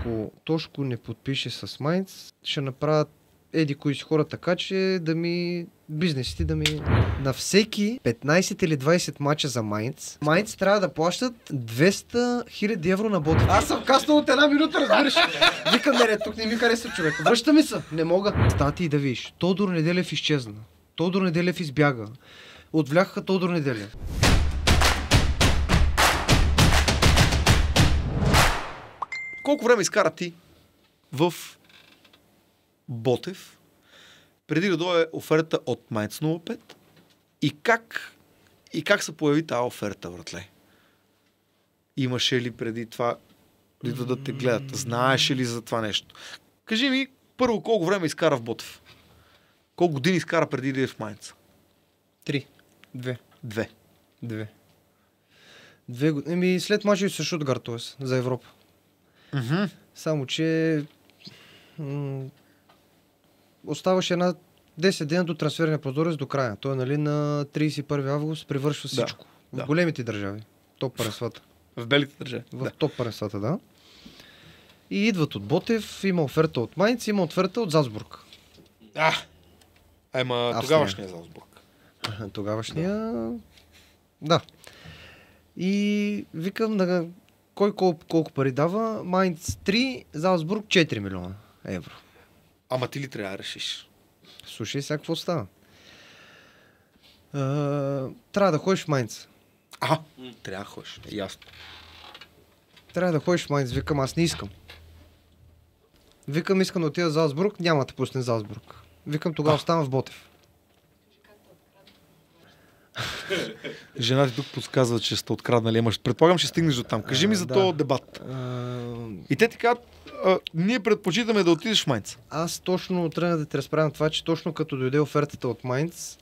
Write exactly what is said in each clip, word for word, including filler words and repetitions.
ако Тошко не подпише с Майнц, ще направят еди кои си хора така, че да ми бизнесите да ми... На всеки петнайсет или двайсет мача за Майнц, Майнц трябва да плащат двеста хиляди евро на Ботев. Аз съм каснал от една минута, разбираш. Викам, не, тук не ми хареса човек. Връща ми се, не мога. Стати да видиш, Тодор Неделев изчезна. Тодор Неделев избяга. Отвлякаха Тодор Неделев. Колко време изкара ти в Ботев, преди да дойде оферта от Майнц нула пет и как, и как се появи тази оферта, братле? Имаше ли преди това да, да те гледат? Знаеш ли за това нещо? Кажи ми, първо, колко време изкара в Ботев? Колко години изкара преди да е в Майнц? Три. Две. Две. Две. Две години. Еми, след мача с Шутгарт, т.е. за Европа. Mm-hmm. Само, че м- оставаше една десет дена до трансферния прозорец до края. Той, нали, на трийсет и първи август привършва всичко. Да. В големите държави. Топ паренствата. В белите държави. В Да. топ паренствата, да. И идват от Ботев, има оферта от Майнц, има оферта от Залцбург. А, ама Австрия. тогавашния Залцбург. Тогавашния... Да. И викам, да, кой колко, колко пари дава? Майнц три, Залцбург четири милиона евро. Ама ти ли трябва да решиш? Слушай, сега какво става? А, трябва да ходиш в Майнц. А, трябва да ходиш. Ясно. Трябва да ходиш в Майнц. Викам, аз не искам. Викам, искам да отида в Залцбург, няма да пусне Залцбург. Викам, тогава оставам в Ботев. Жена ти тук подсказва, че сте откраднали. Ама предполагам, ще стигнеш до там. Кажи ми за да. този дебат. А, И те ти казват, а, ние предпочитаме да отидеш в Майнц. аз точно тръгна да те разправям това, че точно като дойде офертата от Майнц,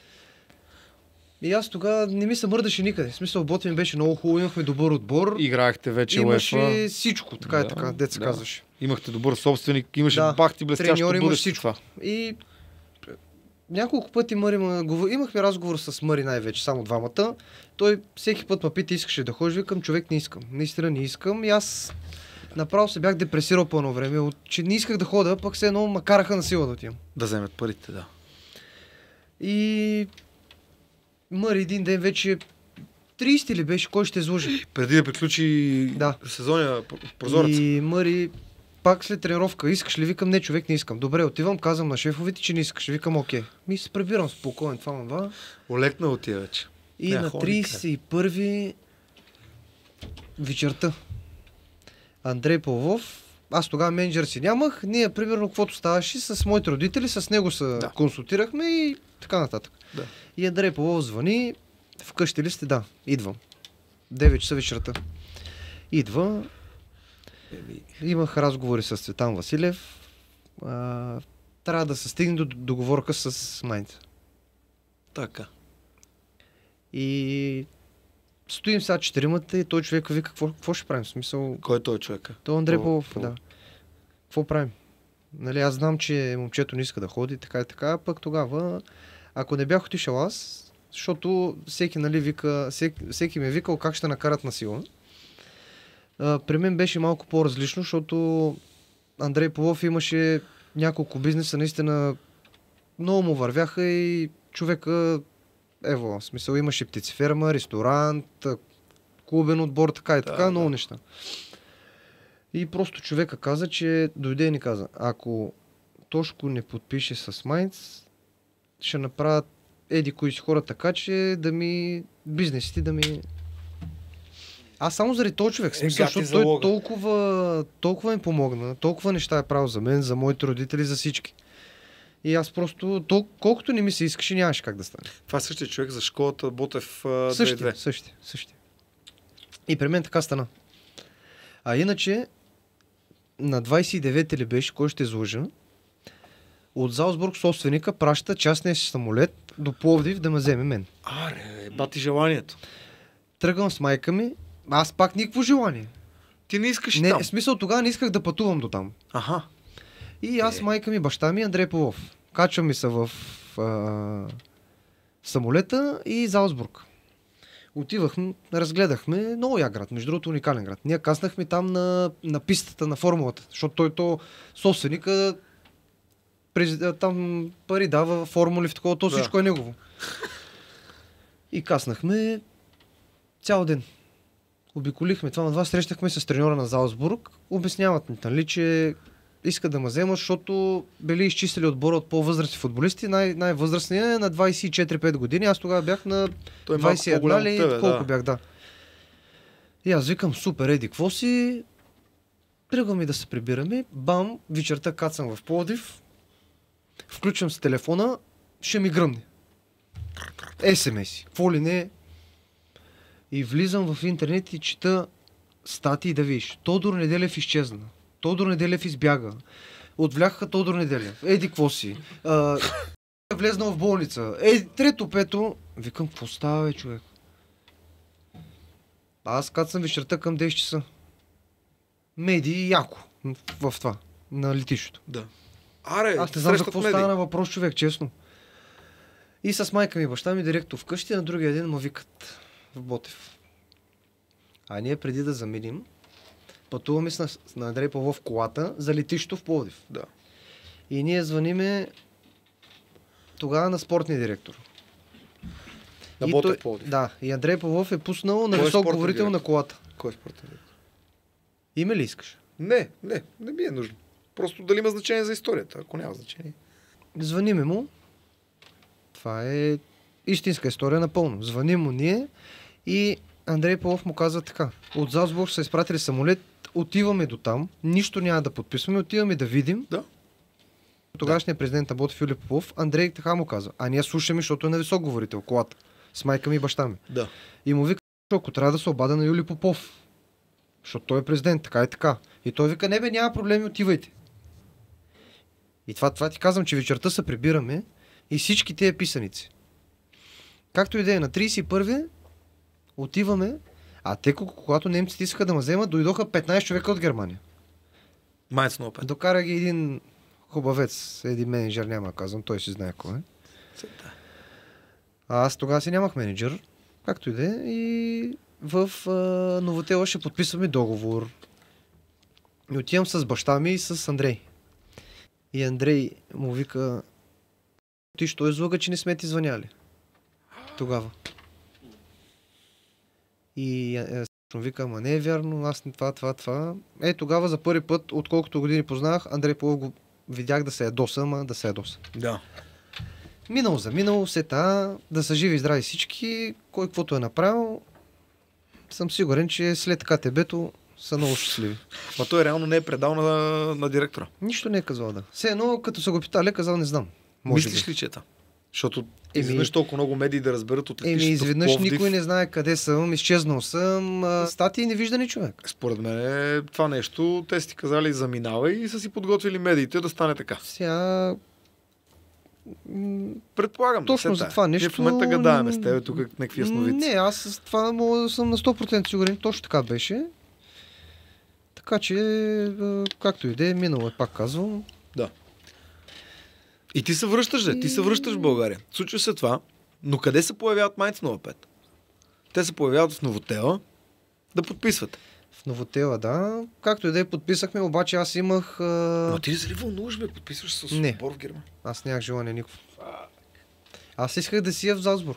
и аз тогава не ми се мърдаше никъде. В смисъл, Ботев ми беше много хубаво, имахме добър отбор. Играехте вече Имаше УЕФА. всичко, така да, е така, дет се да. казваше. Имахте добър собственик, имаше Да, бахти блестящо треньор, имаш бъдеще всичко. това. И няколко пъти Мъри ме говор... имахме разговор с Мъри най-вече, само двамата. Той всеки път ме пита, искаше да ходиш, викам, човек не искам. Наистина не искам. И аз направо се бях депресирал по едно време, от, че не исках да хода, пък все едно ме караха на сила да отивам. Да вземат парите, да. И Мъри един ден вече трийсет ли беше, кой ще изложи? Преди да приключи Да. сезония прозорец. И Мъри пак след тренировка, искаш ли? Викам, не, човек не искам. Добре, отивам, казвам на шефовите, че не искаш. Викам, окей. Ми се пребирам спокойно, това на това. Олекна от тия вече. И Не, на ходи, трийсет и първи вечерта Андрей Павлов, аз тогава менеджер си нямах, ние примерно каквото ставаше с моите родители, с него се Да. консултирахме и така нататък. Да. И Андрей Павлов звъни, вкъщи ли сте? Да, идвам. девет часа вечерта. Идва, имах разговори с Цветан Василев, а, трябва да се стигне до договорка с Майнц. Така. И стоим сега четиримата и той човек вика, какво, какво ще правим? В смисъл, Кой е той човека? той Андрей По- Павлов, по- да. Какво правим? Нали, аз знам, че момчето не иска да ходи, така и така, пък тогава, ако не бях отишъл аз, защото всеки, нали, вика, всеки, всеки ме е викал как ще накарат на сила. А, при мен беше малко по-различно, защото Андрей Павлов имаше няколко бизнеса, наистина много му вървяха и човека, ево, в смисъл имаше птицеферма, ресторант, клубен отбор, така и така, Да, много да. неща. И просто човека каза, че дойде и ни каза, ако Тошко не подпише с Майнц, ще направят еди кои си хора така, че да ми бизнесите да ми... Аз само заради този човек, в смисъл, гати защото той залога. толкова, толкова ми помогна, толкова неща е правил за мен, за моите родители, за всички. И аз просто, тол- колкото не ми се искаше, нямаше как да стане. Това е същия човек за школата Ботев а, Същия, две две. същия, същия. И при мен така стана. А иначе, на двайсет и девети ли беше, кой ще излъжа, от Залцбург собственика праща частния си самолет до Пловдив да ме вземе мен. Аре, бати желанието. Тръгвам с майка ми, аз пак никакво желание. Ти не искаш и Не, там. в смисъл тогава не исках да пътувам до там. Аха. И аз, Е. майка ми, баща ми, Андрей Павлов. Качвам ми се в а, самолета и Залцбург. Отивахме, разгледахме, много я град, между другото уникален град. Ние каснахме там на, на пистата на формулата, защото той то собственика през, там пари дава формули в такова, то Да. всичко е негово. И каснахме цял ден. Обиколихме това на два, срещахме с треньора на Залцбург, обясняват ми, нали, че искат да ме вземат, защото били изчистили отбора от по-възрастни футболисти. Най- най-възрастният е на двайсет и четири-пет години. Аз тогава бях на Той е малко двайсет и едно по-голям от ли, тебе, колко да. бях, да. И аз викам, супер, еди, какво си? Тръгваме да се прибираме. Бам, вечерта кацам в Пловдив. Включвам с телефона, ще ми гръмне. ес ем ес-и, какво ли не. И влизам в интернет и чета статии да видиш. Тодор Неделев изчезна. Тодор Неделев избяга. Отвляха Тодор Неделев. Еди, какво си? А, е влезнал в болница. Еди, трето, пето. Викам, какво става, бе, човек? Аз кацам вечерта към десет часа. Медии яко в това, на летището. Да. Аре, Аз не знам за срещат какво медии. стана на въпрос, човек, честно. И с майка ми и баща ми директно вкъщи, на другия ден ме викат в Ботев. А ние преди да заминим, пътуваме с на Андрей Павлов в колата за летището в Пловдив. Да. И ние звъниме тогава на спортния директор. На И Ботев той- Пловдив. Да, и Андрей Павлов е пуснал на Кой е висок спортен говорител директор? на колата. Кой е спортен директор? Име ли искаш? Не, не, не ми е нужно. Просто дали има значение за историята. Ако няма значение. Звъниме му. Това е истинска история напълно. Звъним му ние и Андрей Павлов му казва така. От Залцбург са изпратили самолет, отиваме до там, нищо няма да подписваме, отиваме да видим. Да. Тогавашният президент на Ботев Юлий Попов, Андрей така му казва. А ние слушаме, защото е на висок говорител, колата. С майка ми и баща ми. Да. И му вика, ако трябва да се обада на Юлий Попов. Защото той е президент, така и така. И той вика, не бе, няма проблеми, отивайте. И това, това ти казвам, че вечерта се прибираме и всички тези писаници. Както и да е, на трийсет и първи отиваме, а те, когато немците искаха да ме вземат, дойдоха петнайсет човека от Германия. Майц на опет. Докара ги един хубавец, един менеджер, няма да казвам, той си знае кой е. А аз тогава си нямах менеджер, както и да е, и в а, Новотела ще подписваме договор. И отивам с баща ми и с Андрей. И Андрей му вика, ти що е злага, че не сме ти звъняли? Тогава. И е, му вика, ама не е вярно, аз не това, това, това. Е, тогава за първи път, отколкото години познах, Андрей Павлов го видях да се ядоса, ама да се ядоса. Да. Минало за минало, все та, да са живи и здрави всички, кой каквото е направил, съм сигурен, че след КТБ-то са много щастливи. Ма той реално не е предал на, на директора. Нищо не е казал, да. Все едно, като са го питали, е казал, не знам. Може Мислиш би. ли, че е там? Защото Еми- изведнъж толкова много медии да разберат от Еми, летището в изведнъж Пловдив. никой не знае къде съм, изчезнал съм, а, статии невиждани човек. Според мен е това нещо, те са ти казали заминавай и са си подготвили медиите да стане така. Сега... Предполагам. Точно не се за тая. това Ние нещо... в момента гадаеме с тебе тук някакви ясновици. Не, аз с това мога да съм на сто процента сигурен, точно така беше. Така че, а, както и да е, минало е, пак казвам. Да. И ти се връщаш, де. Ти се връщаш в България. Случва се това, но къде се появяват Майнц нула пет? Те се появяват в Новотела да подписват. В Новотела, да. Както и да е, подписахме, обаче аз имах... А... Но ти ли се ли вълнуваш, бе? Подписваш с Не. отбор в Германия. Аз нямах желание никакво. Аз исках да сия в Залцбург.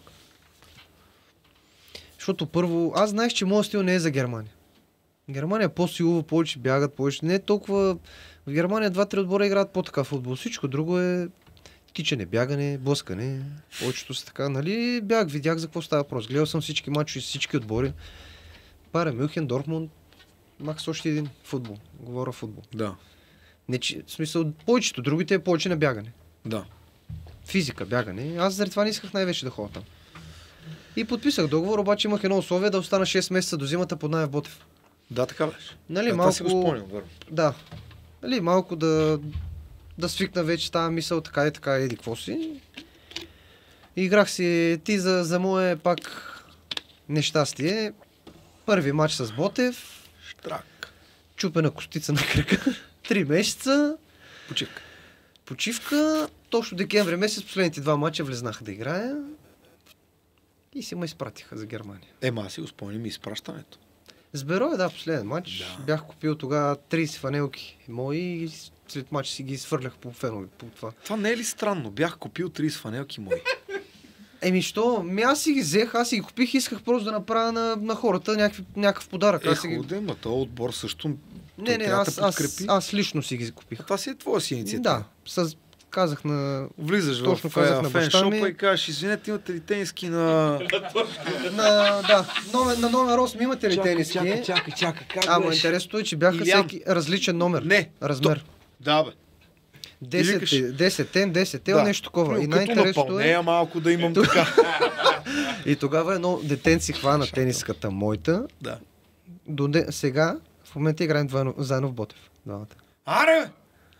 Защото първо, аз знаех, че моят стил не е за Германия. Германия е по-силова, повече бягат, повече. Не е толкова... В Германия два-три отбора играят по-така футбол. Всичко друго е тичане, бягане, блъскане. Повечето са така, нали? Бях, видях за какво става въпрос. Гледал съм всички мачове с всички отбори. Пара Мюнхен, Дортмунд, макс още един футбол. Говоря футбол. Да. Не, че, в смисъл, повечето, другите е повече на бягане. Да. Физика, бягане. Аз заради това не исках най-вече да ходя там. И подписах договор, обаче имах едно условие да остана шест месеца до зимата под найем в Ботев. Да, така беше. Нали, Да, малко... това си го спомням, верно. Да. Нали, малко да, да свикна вече тази мисъл, така и така, еди какво си. И играх си ти за, за мое пак нещастие. Първи матч с Ботев, Штрак. чупена костица на кръка, три месеца, Почивка. почивка, точно декември месец, последните два матча влезнах да играя. И си ме изпратиха за Германия. Ема, аз си го спомням и изпращането. С Берое, да, последен матч. Да. Бях купил тогава трийсет фанелки мои и след матч си ги изфърлях по фенове. По това. Това не е ли странно? Бях купил трийсет фанелки мои. Еми, що? Ми аз си ги взех, аз си ги купих, исках просто да направя на, на хората някакъв, някакъв подарък. Е, Аз си ги... хубаво, ма този отбор също Не, не, аз, аз, аз лично си ги купих. А това си е твоя си инициатива. Да, с... казах на... Влизаш Точно в казах на баща феншопа ми. и кажеш, извинете, имате ли тениски на... на, да, номер, на номер осем имате ли тениски? Чакай, чакай, чакай, как Ама беше? интересното е, че бяха Илян. всеки различен номер. Не, Размер. Да, бе. десет, десет ен, десет ел, Да. нещо такова. И Като най-интересното напълнея е... малко да имам така. И тогава едно детен си хвана тениската моята. Да. До де... Сега, в момента играем двойно, заедно в Ботев. Двамата. Аре, бе!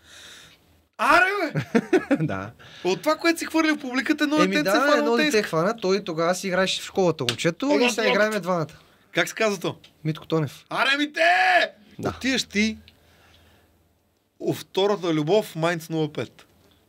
Аре, бе! Да. От това, което си хвърли в публиката, едно Еми дете се да, хвана едно от дете тениска. хвана, той тогава си играеше в школата момчето Ега и сега топката. играем двамата. Как се казва то? Митко Тонев. Аре ми те! Да. Отиваш ти у втората любов в Майнц нула пет.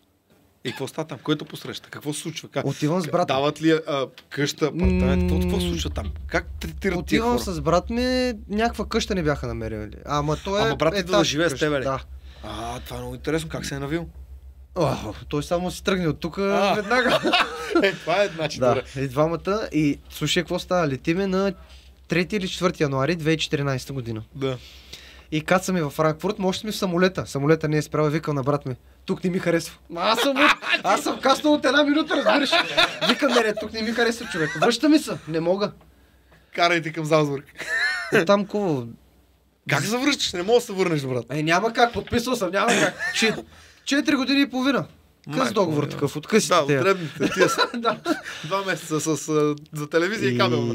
И какво става там? Което посреща? Какво се случва? Как... Отивам с брат ми. Дават ли а, къща, апартамент? Какво, какво се случва там? Как третират тия Отивам хора? с брат ми, някаква къща не бяха намерили. Ама той е... Ама брат ти да етаж живее с къща. тебе ли? Да. А, това е много интересно. Как се е навил? О, той само си тръгне от тук А. веднага. Е, това е значи. Да, добре. и двамата. И слушай, какво става? Летиме на трети или четвърти януари две хиляди и четиринадесета година. Да. И кацаме във Франкфурт, може сме в самолета. Самолета не е спрял, викам на брат ми. Тук не ми харесва. Ма Аз съм, от... аз съм каснал от една минута, разбираш. Викам, не, не, тук не ми харесва човек. Връщаме се. Не мога. Карайте към Залцбург. И там ко... Как се връщаш? Не мога да се върнеш, брат. Е, няма как, подписал съм, няма как. Че... Четири години и половина. Къс Майко договор мило. такъв, от късите Да, тея. от дребните. Тия са Да. два месеца с, с, за телевизия и кабел.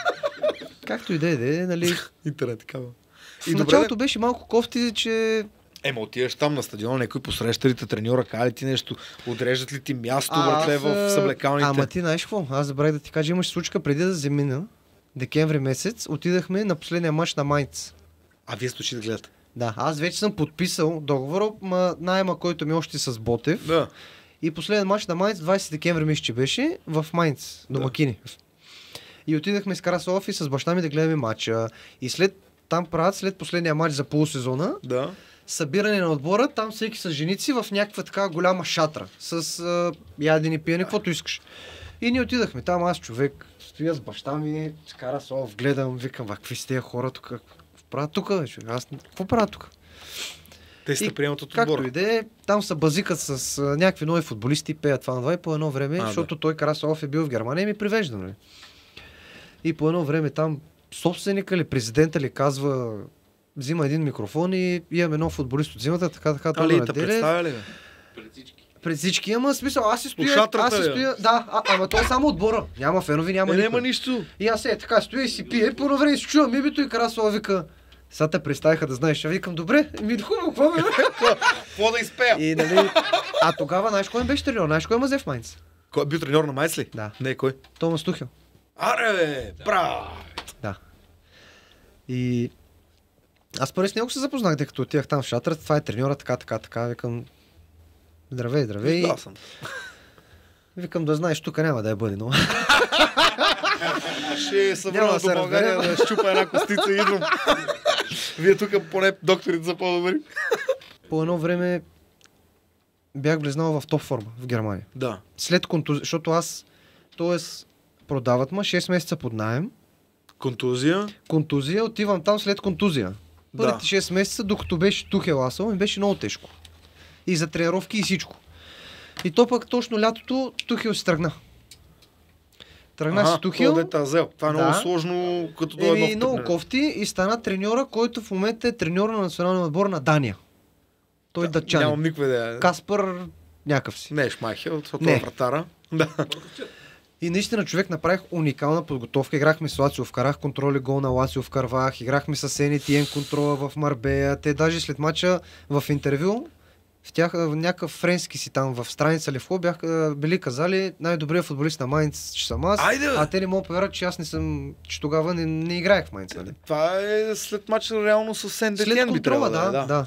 Както и да е, да е, нали. Интернет и кабел. В началото беше малко кофти, че... Ема отиваш там на стадиона, някой посреща ли те треньора, каже ли ти нещо, отреждат ли ти място, братле, аз, в съблекалните? Ама ти знаеш какво? Аз забравих да ти кажа, имаш случка преди да замина. Декември месец отидахме на последния мач на Майнц. А вие сте да гледате? Да, аз вече съм подписал договора, ма найема, който ми е още с Ботев. Да. И последен мач на Майнц, двадесети декември мисля, че беше, в Майнц, домакини. И отидахме с Карасолов и с баща ми да гледаме матча. И след там правят, след последния матч за полусезона, Да. събиране на отбора, там всеки с женици в някаква така голяма шатра. С а, ядене, пиене, каквото искаш. И ние отидахме там, аз човек, стоя с баща ми, с Карасолов, гледам, викам, ва, какви сте тези хора тук? Какво правят тук, бе, човек? Аз какво правя тук? Те сте И приемат от Както отбора. и да е, там са базикат с а, някакви нови футболисти, пеят това на това и по едно време, А, защото той Карасолов е бил в Германия и ми привежда, нали? И по едно време там собственика ли, президента ли казва, взима един микрофон и имаме едно футболист от зимата, така, така, той Али, го те наделя. представя ли, бе? Пред всички, ама смисъл, аз си стоя, шатрата аз си ли, бе? стоя, да, а, ама той е само отбора, няма фенови, няма Е, никой. няма нищо. И аз е така стоя и си пие, по едно време си чувам името и Карасова вика, сега те представиха да знаеш, а викам, добре, ми хубаво, какво бе? Какво да изпея? И нали, а тогава, знаеш кой им беше треньор, знаеш кой има взе в Майнц? Кой е бил треньор на Майнц ли? Да. Не, кой? Томас Тухел. Аре, бе, браво! Да. И аз първи с него се запознах, докато отивах там в шатрата, това е треньора, така, така, така, викам, здравей, здравей. Да, съм. Викам да знаеш, тук няма да я бъде, но... Ще се Няма върна да до се България разберем. да щупа една костица и идвам. Вие тук поне докторите са по-добри. По едно време бях влезнал в топ форма в Германия. Да. След контузия, защото аз, т.е. продават ма шест месеца под наем, Контузия. контузия, отивам там след контузия. Първите Да. шест месеца, докато беше Тухел Асъл, ми беше много тежко. И за тренировки и всичко. И то пък точно лятото Тухел си тръгна. Тръгна си Тухел. това дете Азел. Това е Да. много сложно, като дойде Еми, нов много тренер. кофти и стана треньора, който в момента е треньор на националния отбор на Дания. Той е датчанин. Нямам никаква идея. Каспар някакъв си. Не е Шмайхел, защото Не. е вратара. Да. И наистина човек направих уникална подготовка. Играхме с Лацио, вкарах контроли гол на Лацио, вкарвах. Играхме с Енитиен контрола в Марбея. Те даже след мача в интервю, в тях в някакъв френски си там в страница Левко бяха били казали най-добрият футболист на Майнц, че съм аз. Айде, бе! А те не могат да поверят, че аз не съм, че тогава не, не играех в Майнц. Нали? Това е след матча реално с Сен След Детиен би контрола, трябвало да, да, е, да.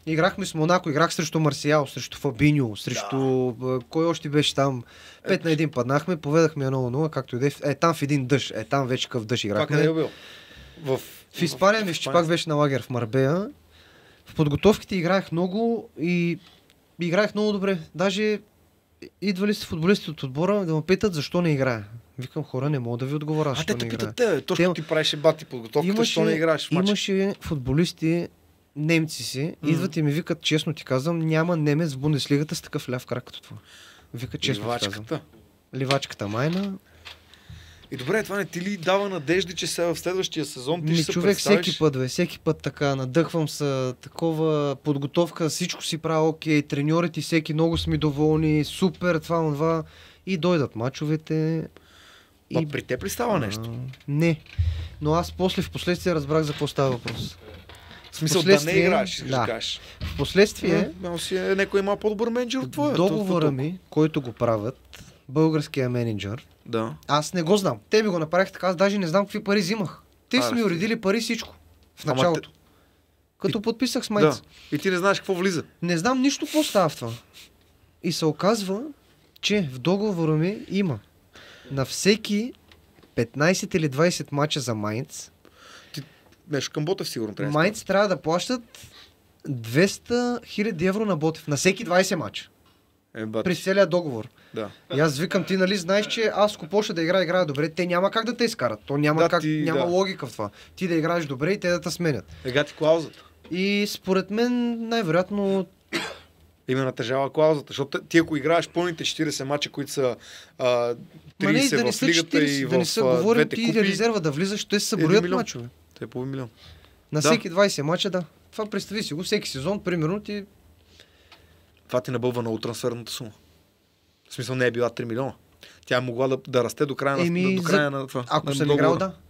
Играхме с Монако, играх срещу Марсиал, срещу Фабиньо, срещу... Да. Кой още беше там? Пет е, на един паднахме, поведахме едно на нула, както и да е. Е, там в един дъжд, е, там вече къв дъжд играхме. Това къде е бил? В, в Испания, мисля, че пак беше на лагер в Марбея. В подготовките играех много и играех много добре. Даже идвали са футболисти от отбора да ме питат защо не играя. Викам, хора, не мога да ви отговоря, защо а, те не те играя. А те питат те, точно ти правиш бати подготовката, защо не играеш в матч? Имаше футболисти, немци си, mm. идват и ми викат, честно ти казвам, няма немец в Бундеслигата с такъв ляв крак като това. Вика, честно Ливачката. ти казвам. Ливачката майна. И добре, това не ти ли дава надежди, че сега в следващия сезон ти Ми, ще се човек, представиш? всеки път, бе, всеки път така, надъхвам се, такова подготовка, всичко си правя окей, треньорите всеки много сме доволни, супер, това, това. И дойдат мачовете. Ма и... при теб ли става нещо? А, не. Но аз после в последствие разбрах за какво става въпрос. В смисъл да не играеш, да. кажеш. В последствие... Но си е, някой има по-добър менеджер от твоя. Договора ми, който го правят, българския менеджер, да. аз не го знам. Те ми го направиха така, аз даже не знам какви пари взимах. Те а, са ми уредили пари всичко. В Ама началото. Те... Като и... подписах с майца. Да. И ти не знаеш какво влиза. Не знам нищо какво става в това. И се оказва, че в договора ми има на всеки петнайсет или двайсет мача за Майнц. Ти нещо към Ботев сигурно трябва. Майнц трябва да плащат двеста хиляди евро на Ботев. На всеки двайсет мача. Е, бати. При целия договор. Да. И аз викам, ти нали знаеш, че аз ако почна да играя, играя добре, те няма как да те изкарат. То няма, да, как, ти, няма да. логика в това. Ти да играеш добре и те да те сменят. Ега ти клаузата. И според мен най-вероятно Има натежава клаузата, защото ти ако играеш пълните четирийсет мача, които са а, трийсет да не в са лигата четирийсет, и да не в са, а, говорим двете ти купи, резерва да влизаш, те се броят милион. мачове. Те е половин милион. На Да. всеки двайсет мача, да. Това представи си го, всеки сезон, примерно ти... Това ти набълва много трансферната сума. В смисъл не е била три милиона. Тя е могла да, да расте до края, Еми, на, до края за... на това. Ако на съм договора. играл, да.